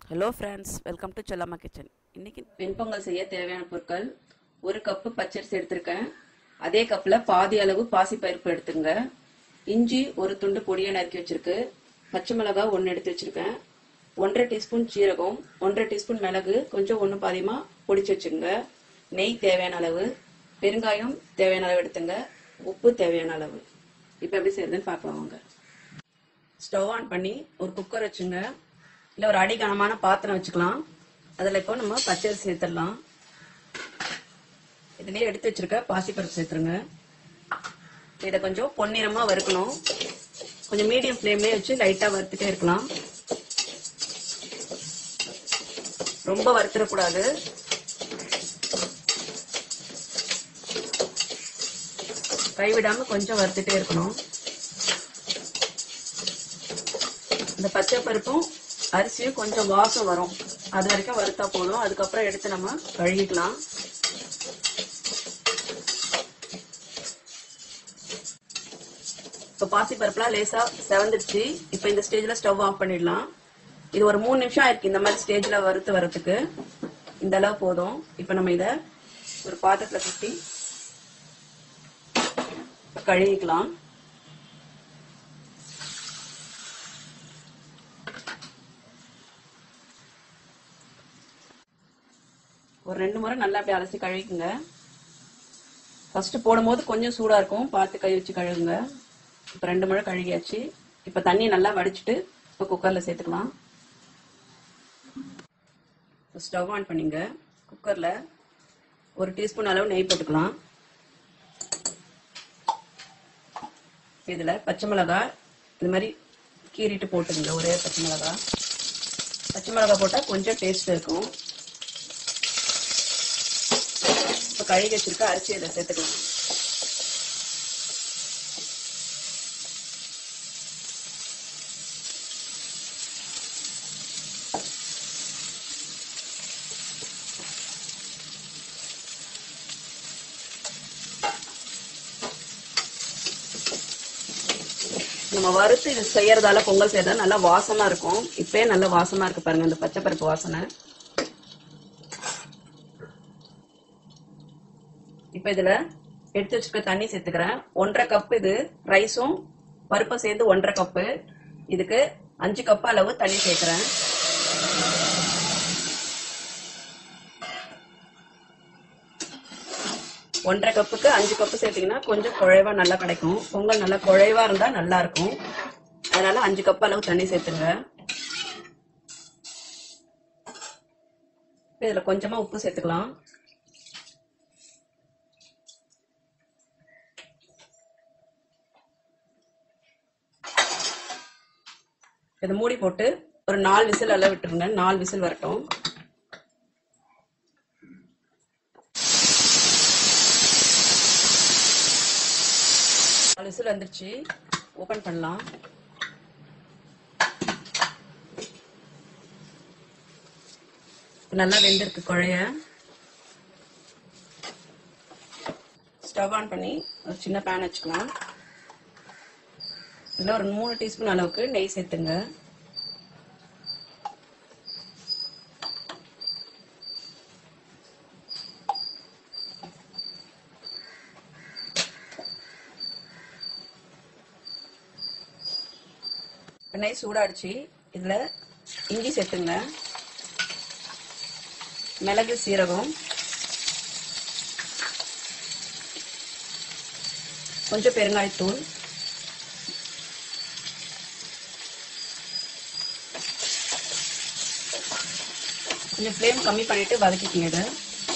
Hello friends, welcome to Chellamma kitchen. இன்னைக்கு வெண்பொங்கல் செய்ய தேவையான பொருட்கள்: ஒரு கப்பு பச்சரிசி எடுத்திருக்கேன். அதே கப்பில் பாதி அளவு பாசிப்பருப்பு எடுத்துங்க. இஞ்சி ஒரு துண்டு பொடியை நறுக்கி வச்சிருக்கு. பச்சை மிளகாய் 1 எடுத்து வச்சிருக்கேன். 1.5 டீஸ்பூன் சீரகம், 1.5 டீஸ்பூன் மிளகு கொஞ்சம் 1 பாதியமாக பொடிச்சு வச்சுங்க. நெய் தேவையான அளவு, பெருங்காயம் தேவையான அளவு எடுத்துங்க. உப்பு தேவையான அளவு. இப்போ எப்படி செய்யறதுன்னு பார்க்கலாம் வாங்க. ஸ்டவ் ஆன் பண்ணி ஒரு குக்கர் வச்சுங்க. இல்லை ஒரு அடிகனமான பாத்திரம் வச்சுக்கலாம். அதில் இப்போ நம்ம பச்சரிசி சேர்த்துடலாம். இதுலேயே எடுத்து வச்சிருக்க பாசிப்பருப்பு சேர்த்துருங்க. இதை கொஞ்சம் பொன்னிறமாக வறுக்கணும். கொஞ்சம் மீடியம் ஃப்ளேம்லேயே வச்சு லைட்டாக வறுத்துட்டே இருக்கலாம். ரொம்ப வறுத்துடக்கூடாது. கைவிடாமல் கொஞ்சம் வறுத்துட்டே இருக்கணும். இந்த பச்சை பருப்பும் அரிசியும் கொஞ்சம் வாசம் வரும், அது வரைக்கும் வறுத்தா போதும். அதுக்கப்புறம் எடுத்து நம்ம கழுவிக்கலாம். இப்போ பாசிப்பருப்புலாம் லேசா செவந்துடுச்சு. இப்போ இந்த ஸ்டேஜ்ல ஸ்டவ் ஆஃப் பண்ணிடலாம். இது ஒரு 3 நிமிஷம் ஆயிருக்கு இந்த மாதிரி ஸ்டேஜ்ல வறுத்து வரதுக்கு. இந்த அளவு போதும். இப்போ நம்ம இதை ஒரு பாத்திரத்துல கொட்டி கழுவிக்கலாம். ஒரு 2 முறை நல்லா அப்படி அலசி கழுவிக்குங்க. ஃபர்ஸ்ட் போடும்போது கொஞ்சம் சூடா இருக்கும், பார்த்து கை வச்சு கழுவுங்க. இப்போ 2 முறை கழுகியாச்சு. இப்போ தண்ணி நல்லா வடிச்சிட்டு இப்போ குக்கர்ல சேர்த்துக்கலாம். ஸ்டவ் ஆன் பண்ணிங்க. குக்கர்ல 1 டீஸ்பூன் அளவு நெய் போட்டுக்கலாம். இதுல பச்சை மிளகாய் இது மாதிரி கீறிட்டு போட்டுங்க. ஒரே பச்சை மிளகாய் போட்டா கொஞ்சம் டேஸ்ட் இருக்கும். இப்போ கழுகி வச்சிருக்க அரிசி இதை சேர்த்துக்கலாம். நம்ம வறுத்து இது செய்யறதால பொங்கல் செய்யறதால நல்லா வாசமா இருக்கும். இப்பயே நல்லா வாசமா இருக்கு பாருங்க, இந்த பச்சை பருப்பு வாசனை. இப்ப இதுல எடுத்து வச்சுக்க தண்ணி சேர்த்துக்கிறேன். 1.5 கப் இது ரைஸும் பருப்பும் சேர்ந்து 1.5 கப்பு. இதுக்கு 5 கப் அளவு தண்ணி சேர்க்கிறேன். ஒன்றரை கப்புக்கு 5 கப்பு சேர்த்தீங்கன்னா கொஞ்சம் குழைவா நல்லா கிடைக்கும். பொங்கல் நல்லா குழைவா இருந்தா நல்லா இருக்கும். அதனால 5 கப் அளவு தண்ணி சேர்த்துங்க. இதுல கொஞ்சமா உப்பு சேர்த்துக்கலாம். இதை மூடி போட்டு ஒரு 4 விசில் அளவு விட்டுருங்க. 4 விசில் வரட்டும். விசில் வந்துருச்சு. ஓபன் பண்ணலாம். நல்லா வெந்திருக்கு குழைய. ஸ்டவ் ஆன் பண்ணி ஒரு சின்ன பேன் வச்சுக்கலாம். இதுல ஒரு 3 டீஸ்பூன் அளவுக்கு நெய் சேர்த்துங்க. நெய் சூடாடுச்சு. இதுல இஞ்சி சேர்த்துங்க, மிளகு, சீரகம், கொஞ்சம் பெருங்காயத்தூள், கொஞ்சம் ஃப்ளேம் கம்மி பண்ணிட்டு வதக்கிக்கங்க. இதை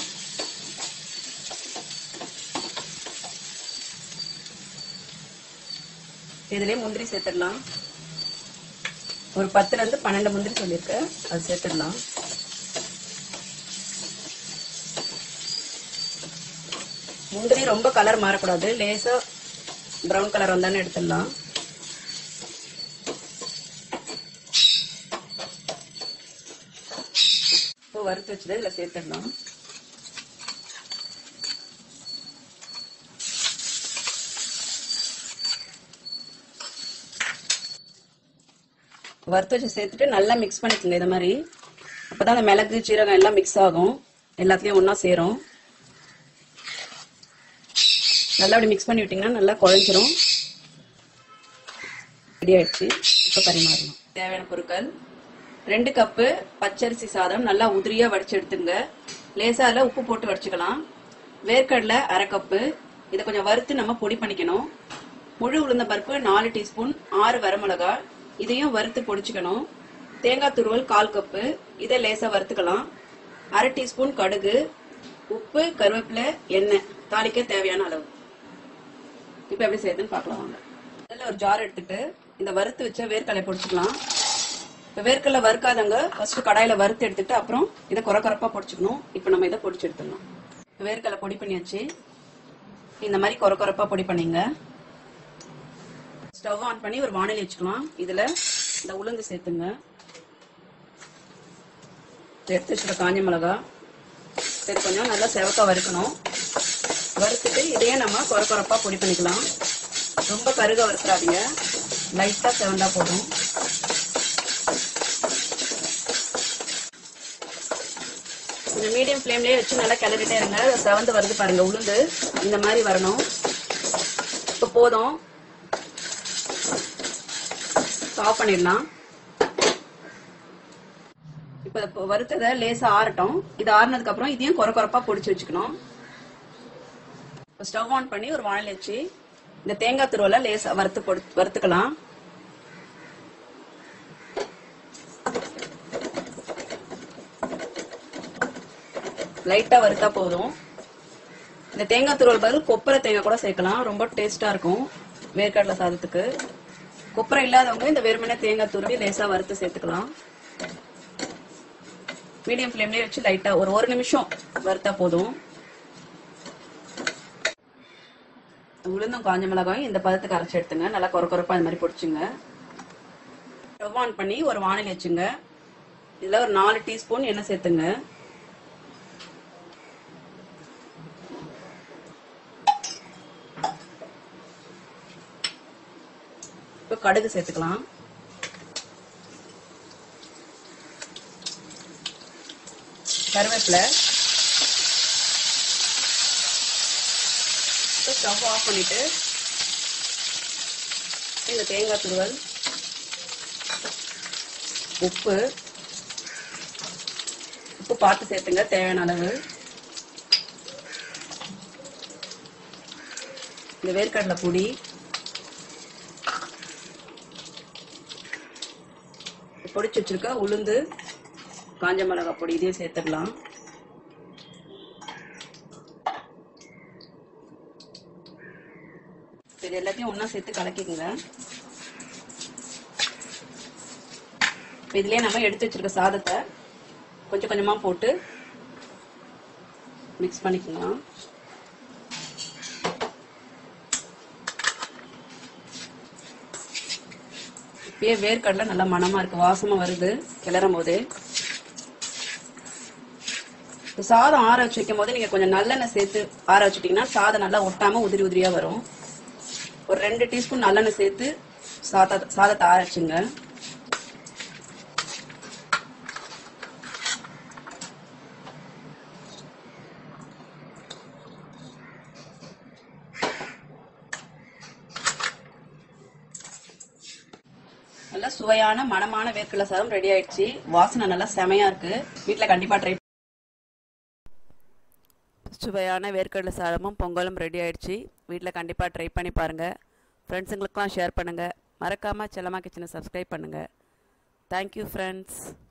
இதுலயே முந்திரி சேர்த்துடலாம். ஒரு 10ல இருந்து 12 முந்திரி சொல்லியிருக்கேன், அது சேர்த்துடலாம். முந்திரி ரொம்ப கலர் மாறக்கூடாது, லேசா பிரவுன் கலர் வந்தானே எடுத்துடலாம். இப்போ வறுத்து வச்சது இதுல சேர்த்துடலாம். வறுத்து வச்சு சேர்த்துட்டு நல்லா மிக்ஸ் பண்ணிக்கோங்க. இது மாதிரி அப்பதான் அந்த மிளகு சீரகம் எல்லாம் மிக்ஸ் ஆகும், எல்லாத்துலயும் ஒன்னா சேரும். நல்லா அப்படி மிக்ஸ் பண்ணி விட்டீங்கன்னா நல்லா குழஞ்சிரும். ரெடி ஆயிடுச்சு. இப்ப பரிமாறணும். தேவையான பொருட்கள்: 2 கப்பு பச்சரிசி சாதம் நல்லா உதிரியா வடிச்சு எடுத்துங்க. லேசா அதுல உப்பு போட்டு வடிச்சுக்கலாம். வேர்க்கடலை 1/2 கப்பு, இதை கொஞ்சம் வறுத்து நம்ம பொடி பண்ணிக்கணும். முழு உளுந்த பருப்பு 4 டீஸ்பூன், 6 வரமிளகாய், இதையும் வறுத்து பொடிச்சுக்கணும். தேங்காய் துருவல் 1/4 கப்பு, இதை லேசா வறுத்துக்கலாம். 1/2 டீஸ்பூன் கடுகு, உப்பு, கருவேப்பிலை, எண்ணெய், தாளிக்க தேவையான அளவு. இப்ப எப்படி செய்யுதுன்னு பார்க்கலாம் வாங்க. முதல்ல ஒரு ஜார் எடுத்துட்டு இந்த வறுத்து வச்ச வேர்க்கடலை பொடிச்சுக்கலாம். இப்ப வேர்க்கடலை வறுக்காதவங்க ஃபர்ஸ்ட் கடாயில வறுத்து எடுத்துட்டு அப்புறம் இதை குறக்குறப்பா பொடிச்சுக்கணும். இப்ப நம்ம இதை பொடிச்சு எடுத்துடலாம். வேர்க்கடலை பொடி பண்ணியாச்சு. இந்த மாதிரி குறக்குறப்பா பொடி பண்ணிங்க. ஸ்டவ் ஆன் பண்ணி ஒரு வாணலி வச்சுக்கலாம். இதுல இந்த உளுந்து சேர்த்துங்க. எடுத்து வச்சுக்க காஞ்ச மிளகா, இது கொஞ்சம் நல்லா செவக்கா வறுக்கணும். வறுத்துட்டு இதையே நம்ம குறக்குறப்பா பொடி பண்ணிக்கலாம். ரொம்ப கருக வறுத்துறாதீங்க, லைட்டா செவந்தா போதும். கொஞ்சம் மீடியம் ஃப்ளேம்லயே வச்சு நல்லா கிளறிட்டே இருங்க. செவந்து வருது பாருங்க உளுந்து, இந்த மாதிரி வரணும். இப்ப போதும், ஆஃப் பண்ணிடலாம். இப்ப வறுத்ததை லேசா ஆறட்டும். இது ஆறுனதுக்கு அப்புறம் இதையும் குறக்குறப்பா பொடிச்சு வச்சுக்கணும். ஸ்டவ் ஆன் பண்ணி ஒரு வாணலி வச்சு இந்த தேங்காய் துருவலை லேசா வறுத்துக்கலாம். லைட்டா வறுத்தா போதும். இந்த தேங்காய் துருவல் பதில் கொப்பரை தேங்காய் கூட சேர்க்கலாம், ரொம்ப டேஸ்டா இருக்கும் வேர்க்கடலை சாதத்துக்கு. கொப்பரை இல்லாதவங்க இந்த வெறுமனே தேங்காய் துருவி லேசா வறுத்து சேர்த்துக்கலாம். மீடியம் ஃப்ளேம்லயே வச்சு லைட்டா ஒரு நிமிஷம் வறுத்தா போதும். உளுந்தும் காஞ்ச மிளகாயும் இந்த பதத்துக்கு அரைச்சு எடுத்துங்க. நல்லா குறக்குறப்பா இந்த மாதிரி பொடிச்சுங்க. ஸ்டவ் ஆன் பண்ணி ஒரு வாணலி வச்சுங்க. இதுல ஒரு 4 டீஸ்பூன் எண்ணெய் சேர்த்துங்க. இப்ப கடுகு சேர்த்துக்கலாம். கருவேப்பிலை. ஸ்டவ் ஆஃப் பண்ணிட்டு இந்த தேங்காய் துருவல், உப்பு பார்த்து சேர்த்துங்க தேவையான அளவு. இந்த வேர்க்கடலை பொடி, பொடிச்சு வச்சிருக்க உளுந்து, காஞ்ச மிளகாய் பொடி, இதையும் சேர்த்துக்கலாம். இது எல்லாத்தையும் ஒன்னா சேர்த்து கலக்கிக்கங்க. இதுலயே நம்ம எடுத்து வச்சிருக்க சாதத்தை கொஞ்சம் கொஞ்சமா போட்டு மிக்ஸ் பண்ணிக்கலாம். இப்பயே வேர்க்கடலை நல்லா மணமா இருக்கு, வாசமா வருது கிளறும் போது. சாதம் ஆற வச்சு வைக்கும் போது நீங்க கொஞ்சம் நல்லெண்ணெய் சேர்த்து ஆற வச்சுட்டீங்கன்னா சாதம் நல்லா ஒட்டாம உதிரி உதிரியா வரும். ஒரு 2 டீஸ்பூன் நல்லெண்ணெய் சேர்த்து சாதத்தை ஆற வச்சுங்க. நல்லா சுவையான மணமான வேர்க்கடலை சாதம் ரெடி ஆயிடுச்சு. வாசனை நல்லா செமையா இருக்கு. வீட்டுல கண்டிப்பா ட்ரை. சுவையான வேர்க்கடலை சாதமும் பொங்கலும் ரெடி ஆயிடுச்சு. வீட்டில் கண்டிப்பாக ட்ரை பண்ணி பாருங்கள். ஃப்ரெண்ட்ஸுங்களுக்கெலாம் ஷேர் பண்ணுங்கள். மறக்காமல் செல்லம்மா கிச்சனை சப்ஸ்கிரைப் பண்ணுங்கள். Thank you friends.